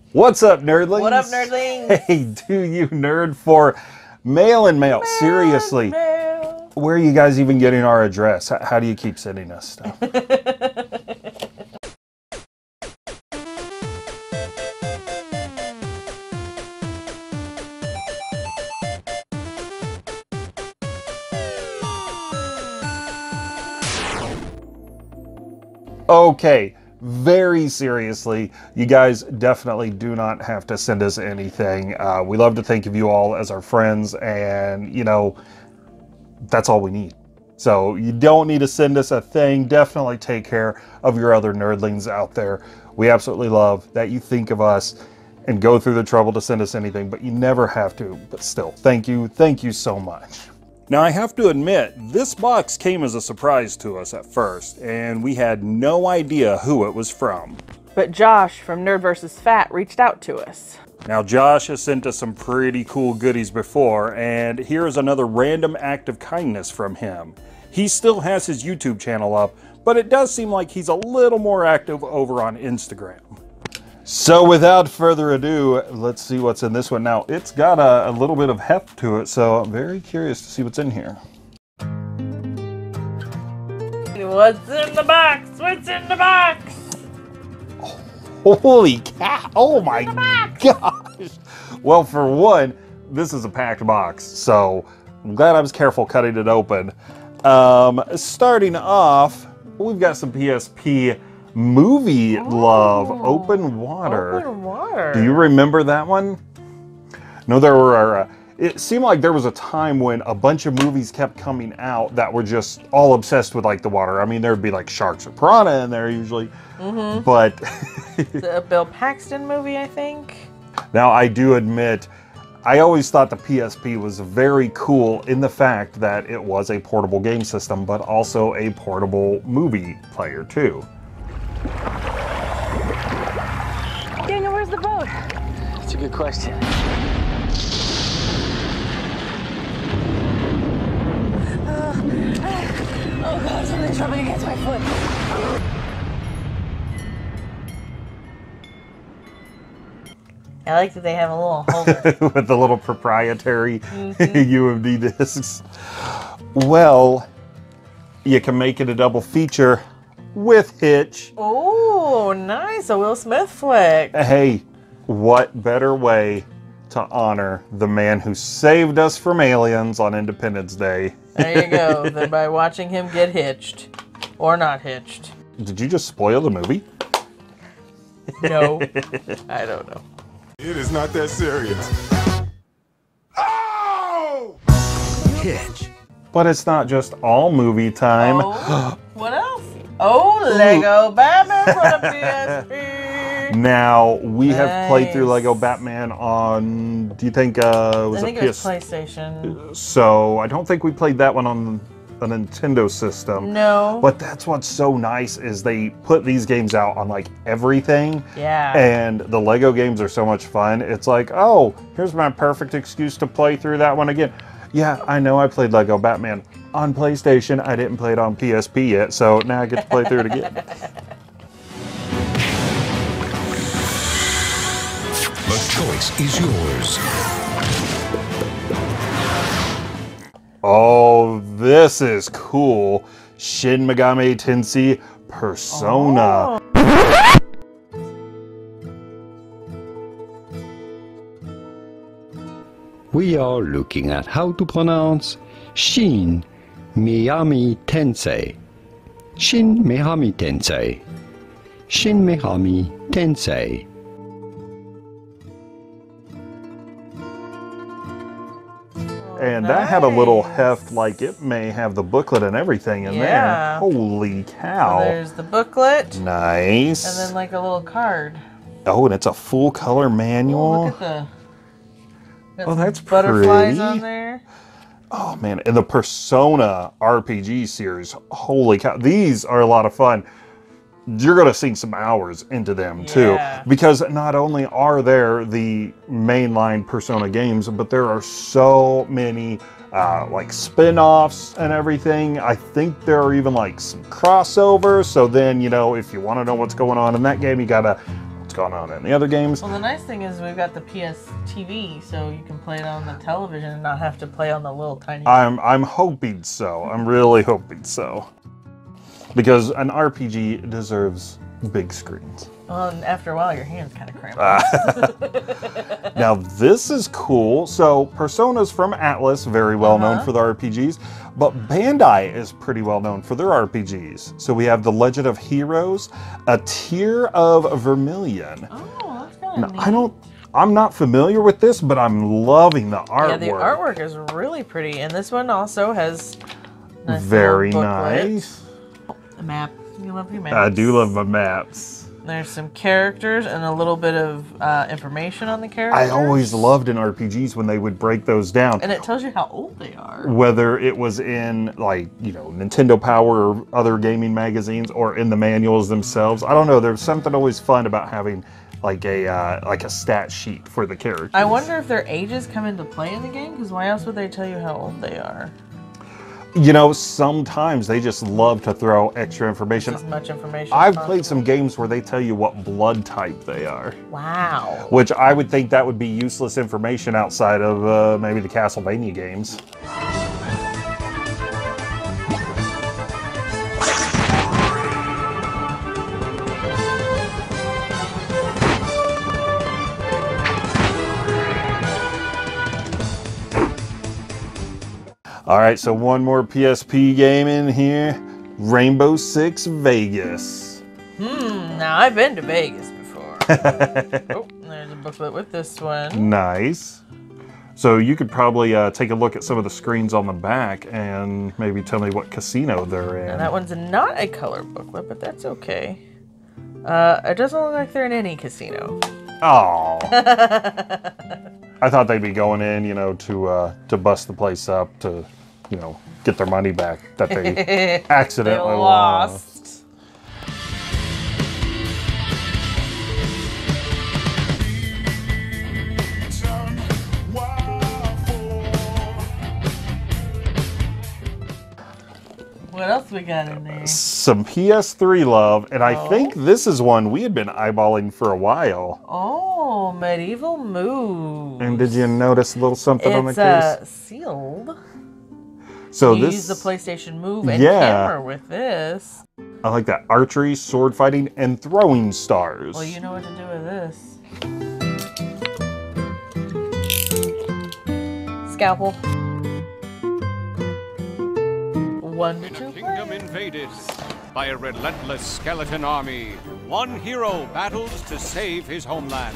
What's up, nerdlings? What up, nerdlings? Hey, do you nerd for Mailin Mail? Seriously, Mail. where are you guys even getting our address? How do you keep sending us stuff? Okay, very seriously, you guys definitely do not have to send us anything. We love to think of you all as our friends, and you know, that's all we need. So you don't need to send us a thing. Definitely take care of your other nerdlings out there. We absolutely love that you think of us and go through the trouble to send us anything, but you never have to. But still, thank you so much. Now, I have to admit, this box came as a surprise to us at first, and we had no idea who it was from. But Josh from Nerd vs. Fat reached out to us. Now, Josh has sent us some pretty cool goodies before, and here's another random act of kindness from him. He still has his YouTube channel up, but it does seem like he's a little more active over on Instagram. So without further ado, let's see what's in this one. Now, it's got a little bit of heft to it, so I'm very curious to see what's in here. What's in the box? What's in the box? Holy cow! Oh my gosh! Well, for one, this is a packed box, so I'm glad I was careful cutting it open. Starting off, we've got some PSP movie love, Open Water. Open Water. Do you remember that one? No, there were, it seemed like there was a time when a bunch of movies kept coming out that were just all obsessed with like the water. I mean, there'd be like sharks or piranha in there usually, but... The Bill Paxton movie, I think. Now, I do admit, I always thought the PSP was very cool in the fact that it was a portable game system, but also a portable movie player too. Daniel, where's the boat? That's a good question. Oh God, something's rubbing against my foot. I like that they have a little holder. With the little proprietary UMD discs. Well, you can make it a double feature with Hitch. Oh, nice. A Will Smith flick. Hey, what better way to honor the man who saved us from aliens on Independence Day? There you go. Than by watching him get hitched. Or not hitched. Did you just spoil the movie? No. I don't know. It is not that serious. Oh! Hitch. But it's not just all movie time. Oh, what else? Oh, Lego Batman for the PSP. Now, we have played through Nice. Lego Batman on, do you think was I think it it was PS? PlayStation. So, I don't think we played that one on a Nintendo system. No. But that's what's so nice is they put these games out on like everything. Yeah. And the Lego games are so much fun. It's like, oh, here's my perfect excuse to play through that one again. Yeah, I know I played Lego Batman on PlayStation. I didn't play it on PSP yet, so now I get to play through it again. The choice is yours. Oh, this is cool. Shin Megami Tensei Persona. Oh. We are looking at how to pronounce Shin Megami Tensei. Shin Megami Tensei. Shin Megami Tensei. And that had a little heft, like it may have the booklet and everything in there. Yeah. Holy cow. So there's the booklet. Nice. And then like a little card. Oh, and it's a full color manual. Oh, look at the... Oh, that's butterflies pretty. on there. Oh man, and the Persona RPG series, holy cow, these are a lot of fun. You're gonna sink some hours into them too, because not only are there the mainline Persona games, but there are so many like spin-offs and everything. I think there are even like some crossovers, so then, you know, if you want to know what's going on in that game, you gotta gone on in the other games. Well, the nice thing is we've got the PS TV, so you can play it on the television and not have to play on the little tiny. I'm hoping so. I'm really hoping so. Because an RPG deserves big screens. Well, and after a while, your hands kind of cramp. Now this is cool. So Persona's from Atlas, very well known for the RPGs, but Bandai is pretty well known for their RPGs. So we have The Legend of Heroes, A Tear of Vermilion. Oh, that's kind of neat. I'm not familiar with this, but I'm loving the artwork. Yeah, the artwork is really pretty, and this one also has nice very little booklet. nice. A map. You love your maps. I do love my maps. There's some characters and a little bit of information on the characters. I always loved in RPGs when they would break those down. And it tells you how old they are. Whether it was in, like, you know, Nintendo Power or other gaming magazines or in the manuals themselves. I don't know. There's something always fun about having like a stat sheet for the characters. I wonder if their ages come into play in the game, because why else would they tell you how old they are? You know, sometimes they just love to throw extra information. As much information I've as played some games where they tell you what blood type they are. Wow. Which I would think that would be useless information outside of maybe the Castlevania games. All right, so one more PSP game in here. Rainbow Six Vegas. Now I've been to Vegas before. Oh, there's a booklet with this one. Nice. So you could probably take a look at some of the screens on the back and maybe tell me what casino they're in. Now that one's not a color booklet, but that's okay. It doesn't look like they're in any casino. Oh. I thought they'd be going in, you know, to bust the place up, to, you know, get their money back that they accidentally lost. What else we got in there? Some PS3 love, and I think this is one we had been eyeballing for a while. Oh, Medieval Moves. And did you notice a little something on the case? It's sealed. So you this use the PlayStation Move and camera with this. I like that. Archery, sword fighting, and throwing stars. Well, you know what to do with this. Scalpel. 1 to 2 Kingdom invaded by a relentless skeleton army. One hero battles to save his homeland.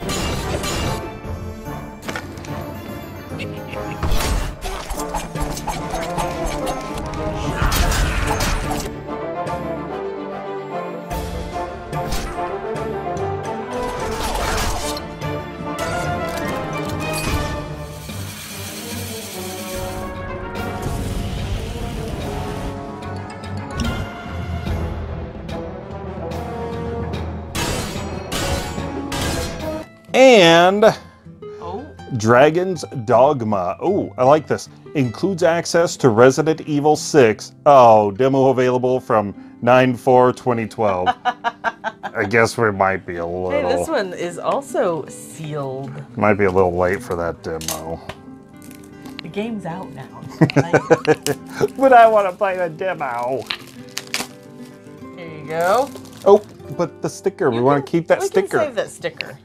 And Dragon's Dogma. Oh, I like this. Includes access to Resident Evil 6. Oh, demo available from 9/4/2012. I guess we might be a little... Hey, this one is also sealed. Might be a little late for that demo. The game's out now. But I want to play the demo. Here you go. Oh, but the sticker. We want to keep that sticker. We can save that sticker.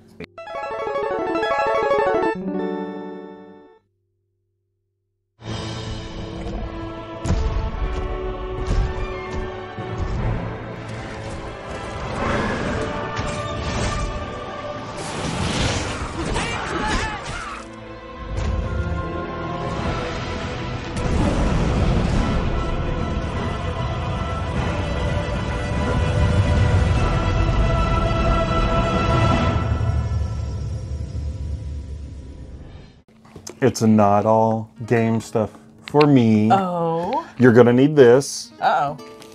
It's not all game stuff for me. Oh. You're gonna need this. Uh-oh.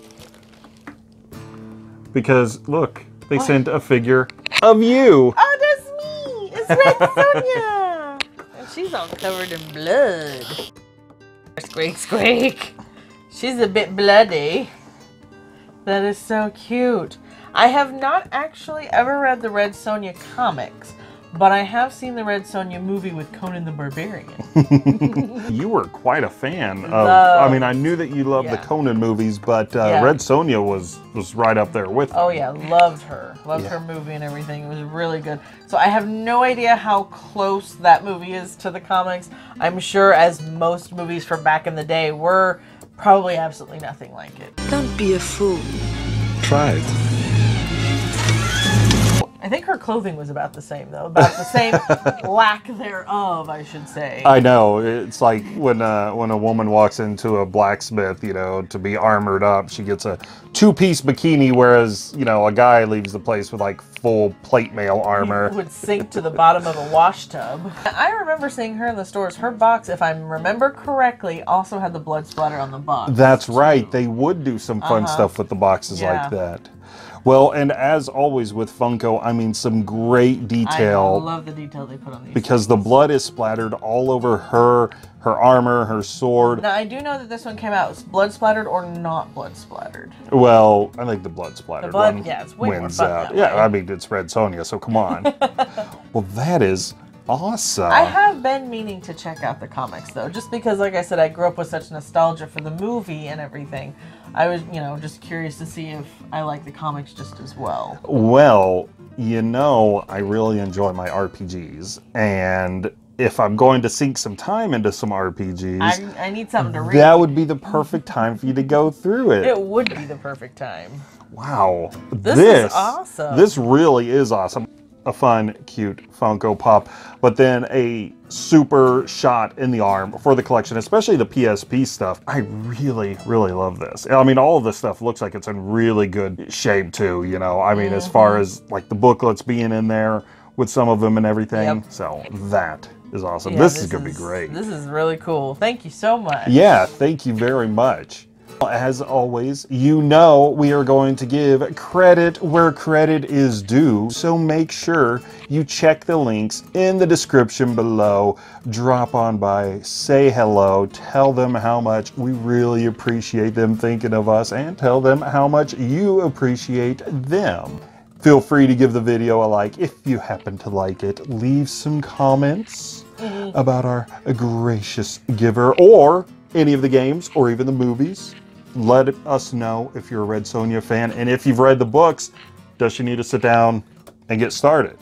Because, look, they sent a figure of you. Oh, that's me! It's Red Sonja! And she's all covered in blood. Squeak, squeak. She's a bit bloody. That is so cute. I have not actually ever read the Red Sonja comics, but I have seen the Red Sonja movie with Conan the Barbarian. You were quite a fan of, I mean, I knew that you loved the Yeah. Conan movies, but Yeah. Red Sonja was right up there with Oh yeah, loved her. Loved her movie and everything. It was really good. So I have no idea how close that movie is to the comics. I'm sure, as most movies from back in the day were, probably absolutely nothing like it. Don't be a fool. Try it. I think her clothing was about the same, though. About the same lack thereof, I should say. I know. It's like when a woman walks into a blacksmith, you know, to be armored up, she gets a two-piece bikini, whereas, you know, a guy leaves the place with like full plate mail armor. Would sink to the bottom of a wash tub. I remember seeing her in the stores. Her box, if I remember correctly, also had the blood splatter on the box. That's right. They would do some fun stuff with the boxes like that. Well, and as always with Funko, I mean, some great detail. I love the detail they put on these. Because the blood is splattered all over her armor, her sword. Now, I do know that this one came out blood splattered or not blood splattered. Well, I think the blood splattered The blood, one yeah, it's way more wins fun out. that Yeah, way. I mean, it's Red Sonja, so come on. Well, that is awesome. I have been meaning to check out the comics, though, just because, like I said, I grew up with such nostalgia for the movie and everything. I was, you know, just curious to see if I like the comics just as well. Well, you know, I really enjoy my RPGs, and if I'm going to sink some time into some RPGs, I need something to read. that would be the perfect time for you to go through it. It would be the perfect time. Wow. This is awesome. This really is awesome. A fun, cute Funko Pop, but then a super shot in the arm for the collection, especially the PSP stuff. I really, really love this. I mean, all of this stuff looks like it's in really good shape too, you know. I mean, as far as like the booklets being in there with some of them and everything. So that is awesome. Yeah, this is going to be great. This is really cool. Thank you so much. Yeah, thank you very much. As always, you know we are going to give credit where credit is due, so make sure you check the links in the description below. Drop on by, say hello, tell them how much we really appreciate them thinking of us, and tell them how much you appreciate them. Feel free to give the video a like if you happen to like it. Leave some comments about our gracious giver, or any of the games, or even the movies. Let us know if you're a Red Sonja fan, and if you've read the books, does she need to sit down and get started?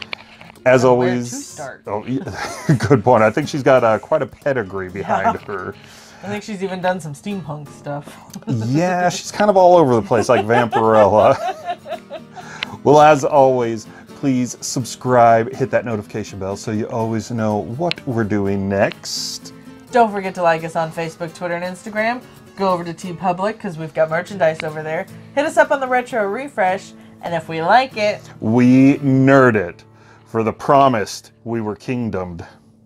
As always, where to start. Oh, yeah, good point. I think she's got quite a pedigree behind her. I think she's even done some steampunk stuff. Yeah, she's kind of all over the place, like Vampirella. Well, as always, please subscribe, hit that notification bell so you always know what we're doing next. Don't forget to like us on Facebook, Twitter, and Instagram. Go over to TeePublic because we've got merchandise over there. Hit us up on the Retro Refresh, and if we like it, we nerd it. For the promised, we were kingdomed.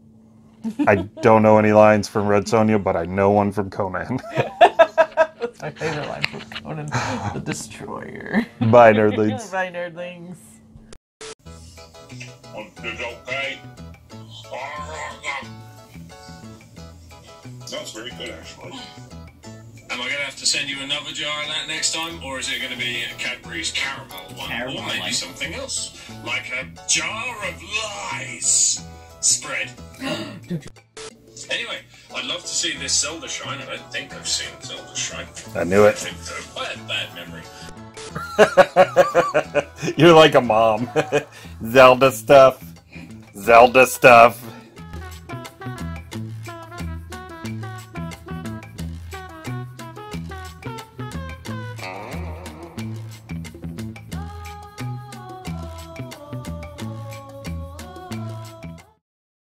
I don't know any lines from Red Sonja, but I know one from Conan. that's my favorite line from Conan the Destroyer. Bye, nerdlings. Bye, nerdlings. Sounds very good, actually. Am I going to have to send you another jar of that next time, or is it going to be a Cadbury's caramel one, or maybe something else, like a jar of lies spread? Anyway, I'd love to see this Zelda shrine. I don't think I've seen Zelda shrine. I knew it. I think so. I have bad memory. You're like a mom. Zelda stuff. Zelda stuff.